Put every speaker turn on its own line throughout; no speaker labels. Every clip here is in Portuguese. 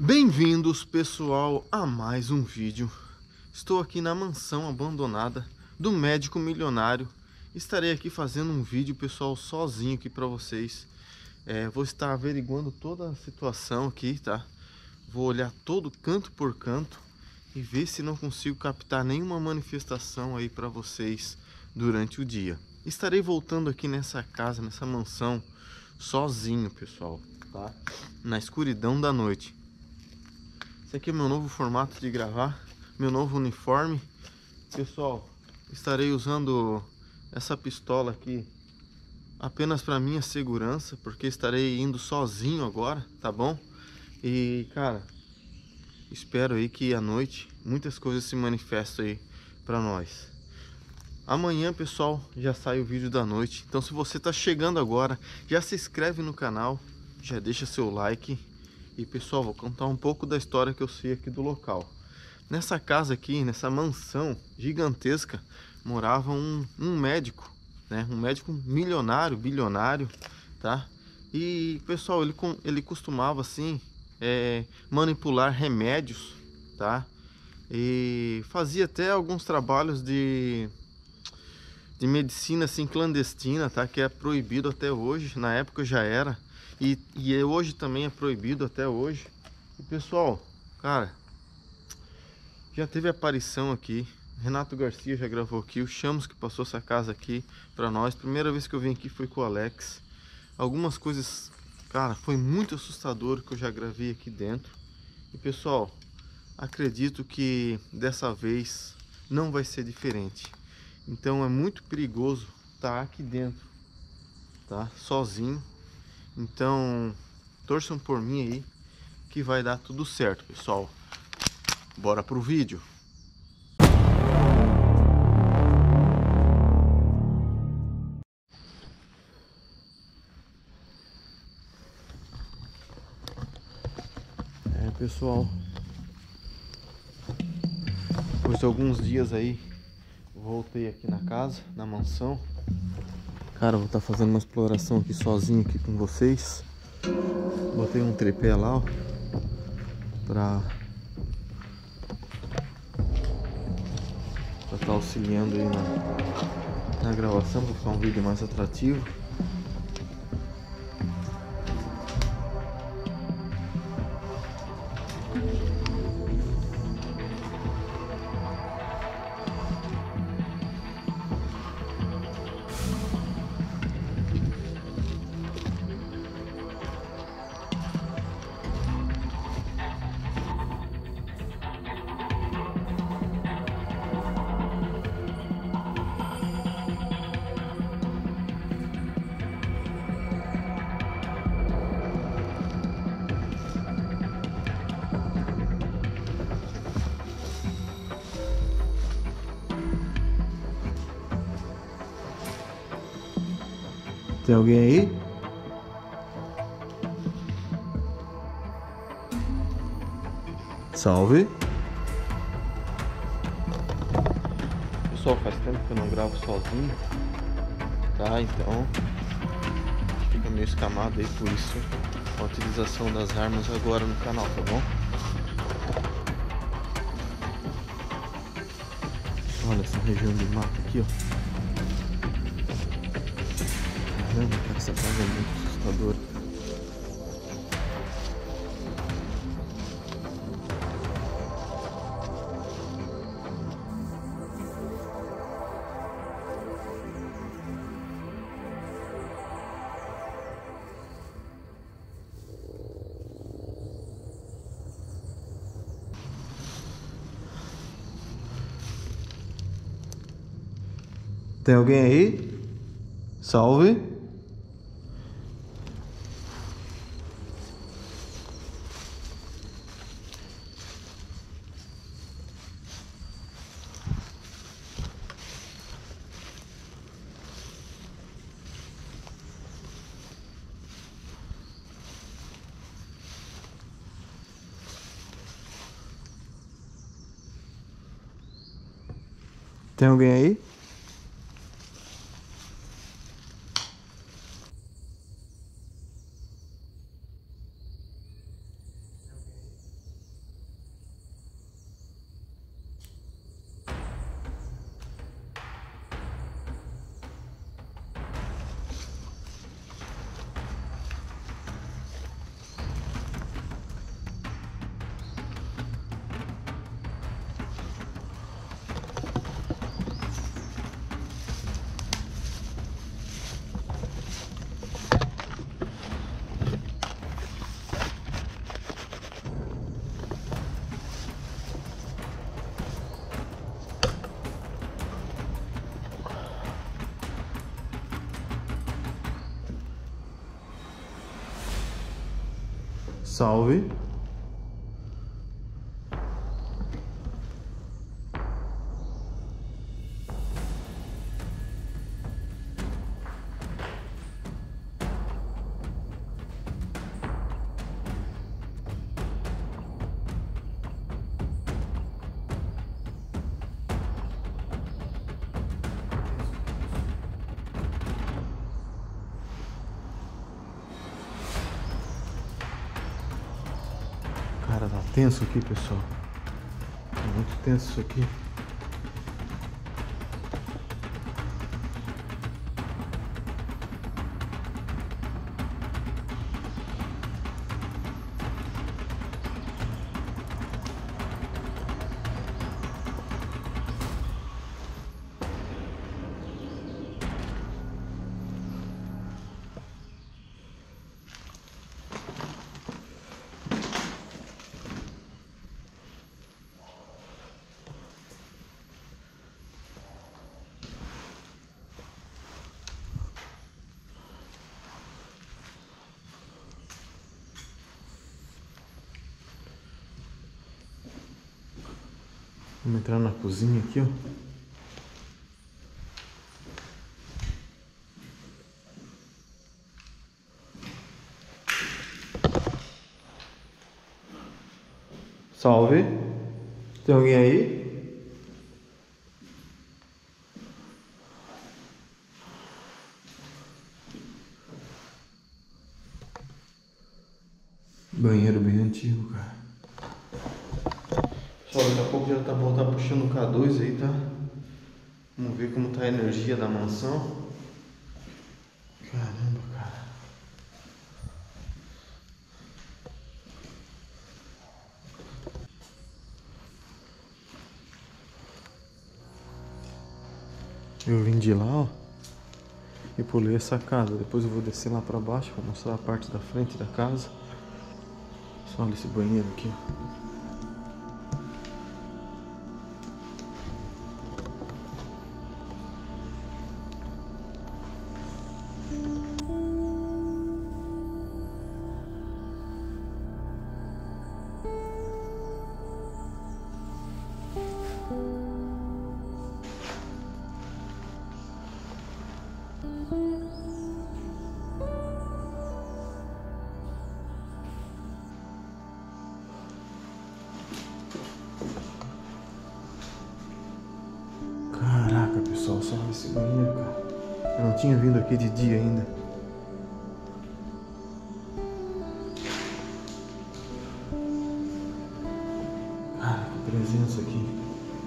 Bem-vindos, pessoal, a mais um vídeo. Estou aqui na mansão abandonada do médico milionário. Estarei aqui fazendo um vídeo, pessoal, sozinho aqui para vocês. Vou estar averiguando toda a situação aqui, tá? Vou olhar todo canto por canto e ver se não consigo captar nenhuma manifestação aí para vocês durante o dia. Estarei voltando aqui nessa casa, nessa mansão, sozinho, pessoal, tá? Na escuridão da noite. Esse aqui é o meu novo formato de gravar, meu novo uniforme. Pessoal, estarei usando essa pistola aqui apenas para minha segurança, porque estarei indo sozinho agora, tá bom? E, cara, espero aí que à noite muitas coisas se manifestem aí para nós. Amanhã, pessoal, já sai o vídeo da noite. Então, se você tá chegando agora, já se inscreve no canal, já deixa seu like. E, pessoal, vou contar um pouco da história que eu sei aqui do local. Nessa casa aqui, nessa mansão gigantesca, morava um médico, né? Um médico milionário, bilionário, tá? E, pessoal, ele costumava, assim, manipular remédios, tá? E fazia até alguns trabalhos de medicina, assim, clandestina, tá? Que é proibido até hoje, na época já era. E hoje também é proibido até hoje. E, pessoal, cara, já teve aparição aqui. Renato Garcia já gravou aqui. O Chamos que passou essa casa aqui pra nós. Primeira vez que eu vim aqui foi com o Alex. Algumas coisas, cara, foi muito assustador que eu já gravei aqui dentro. E, pessoal, acredito que dessa vez não vai ser diferente. Então é muito perigoso estar aqui dentro, tá? Sozinho. Então, torçam por mim aí que vai dar tudo certo, pessoal. Bora pro vídeo. Pessoal, depois de alguns dias aí, voltei aqui na casa, na mansão. Cara, vou estar fazendo uma exploração aqui sozinho aqui com vocês. Botei um tripé lá, ó, pra estar auxiliando aí na gravação, para ficar um vídeo mais atrativo. Tem alguém aí? Salve! Pessoal, faz tempo que eu não gravo sozinho, tá? Então fica meio escamado aí, por isso a utilização das armas agora no canal, tá bom? Olha essa região de mato aqui, ó. Caramba, cara, essa casa é muito assustadora. Tem alguém aí? Salve! Tem alguém aí? Salve. Cara, tá tenso aqui, pessoal. Tá muito tenso isso aqui. Vamos entrar na cozinha aqui, ó. Salve. Tem alguém aí? Banheiro bem antigo, cara. Pessoal, daqui a pouco já tá voltar puxando o K2 aí, tá? Vamos ver como tá a energia da mansão. Caramba, cara. Eu vim de lá, ó, e pulei essa casa. Depois eu vou descer lá pra baixo pra mostrar a parte da frente da casa. Só olha esse banheiro aqui, ó. Caraca, pessoal, só olha esse banheiro, cara. Eu não tinha vindo aqui de dia ainda. Cara, que presença aqui.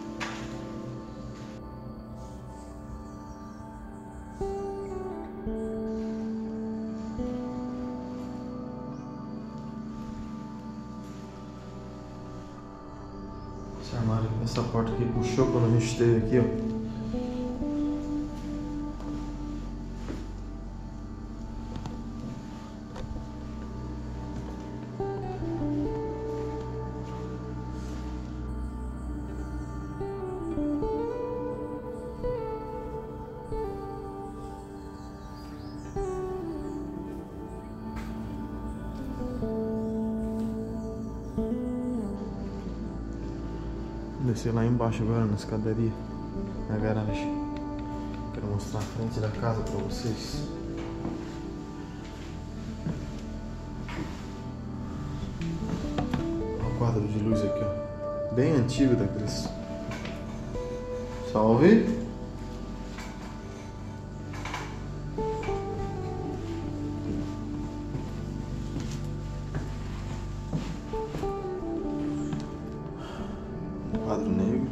Esse armário, essa porta aqui puxou quando a gente esteve aqui, ó. Vou descer lá embaixo agora na escadaria, na garagem. Quero mostrar a frente da casa pra vocês. Olha o quadro de luz aqui, ó. Bem antigo daqueles. Salve! Quadro negro.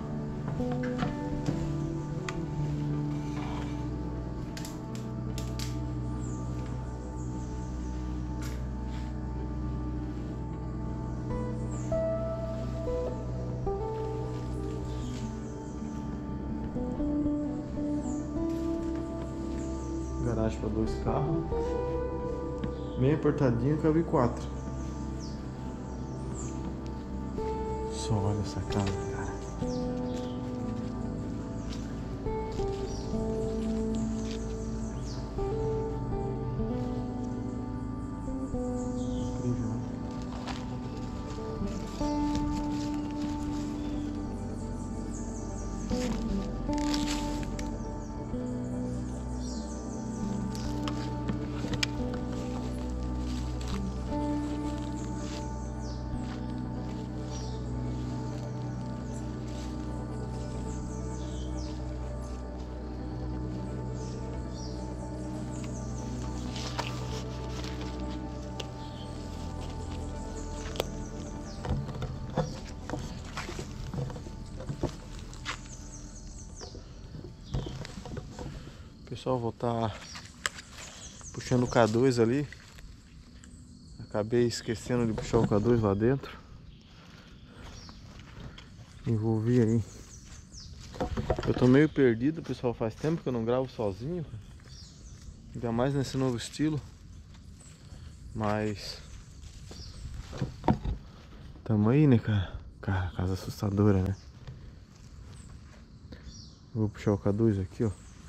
Garagem para 2 carros. Bem apertadinho, cabe 4. Só olha essa casa, cara. Incrível, né? Pessoal, vou estar puxando o K2 ali. Acabei esquecendo de puxar o K2 lá dentro. Envolvi aí. Eu tô meio perdido, pessoal, faz tempo que eu não gravo sozinho. Ainda mais nesse novo estilo. Mas tamo aí, né, cara? Cara, casa assustadora, né? Vou puxar o K2 aqui, ó.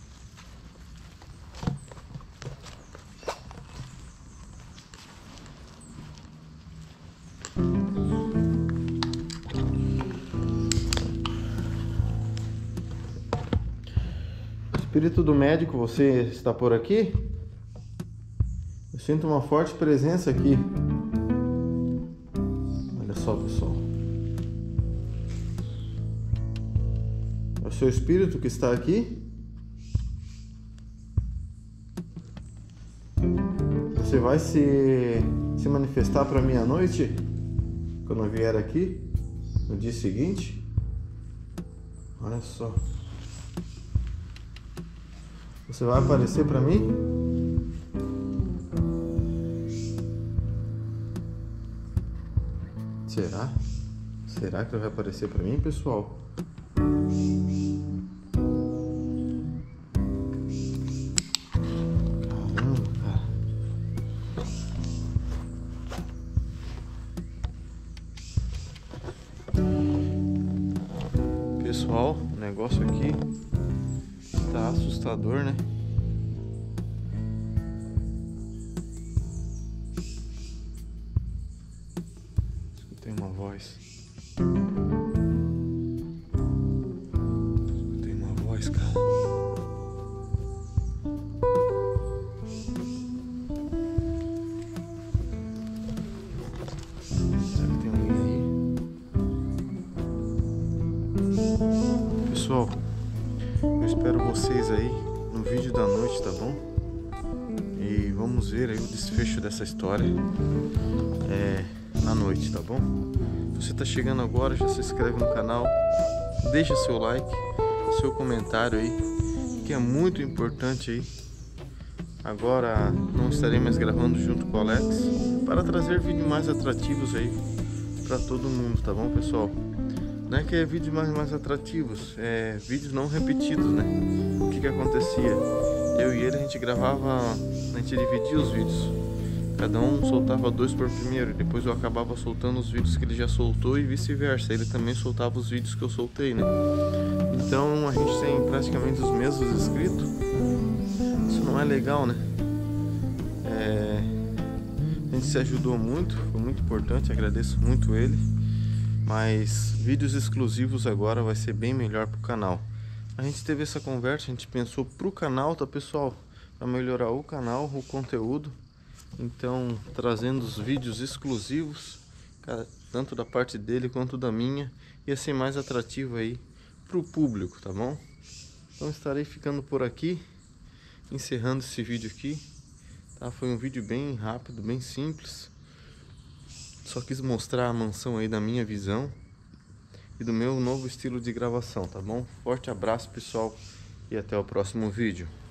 Espírito do médico, você está por aqui? Eu sinto uma forte presença aqui. Olha só, pessoal. É o seu espírito que está aqui? Você vai se manifestar para mim à noite? Quando eu vier aqui? No dia seguinte? Olha só. Você vai aparecer para mim? Será? Será que vai aparecer para mim, pessoal? Caramba, cara. Pessoal, o negócio aqui tá assustador, né? Escutei uma voz. Escutei uma voz, cara. Será que tem alguém aí? Pessoal, eu espero vocês aí no vídeo da noite, tá bom? E vamos ver aí o desfecho dessa história à noite, tá bom? Se você tá chegando agora, já se inscreve no canal, deixa seu like, seu comentário aí, que é muito importante aí. Agora não estarei mais gravando junto com o Alex para trazer vídeos mais atrativos aí para todo mundo, tá bom, pessoal? Não é que é vídeos mais atrativos, é vídeos não repetidos, né? O que acontecia? Eu e ele, a gente gravava, a gente dividia os vídeos. Cada um soltava 2 por primeiro, e depois eu acabava soltando os vídeos que ele já soltou e vice-versa. Ele também soltava os vídeos que eu soltei, né? Então a gente tem praticamente os mesmos inscritos. Isso não é legal, né? A gente se ajudou muito, foi muito importante, agradeço muito ele. Mas vídeos exclusivos agora vai ser bem melhor pro canal. A gente teve essa conversa, a gente pensou pro canal, tá, pessoal? Para melhorar o canal, o conteúdo. Então, trazendo os vídeos exclusivos, tanto da parte dele quanto da minha, ia ser mais atrativo aí pro público, tá bom? Então estarei ficando por aqui, encerrando esse vídeo aqui, tá? Foi um vídeo bem rápido, bem simples. Só quis mostrar a mansão aí da minha visão e do meu novo estilo de gravação, tá bom? Forte abraço, pessoal, e até o próximo vídeo.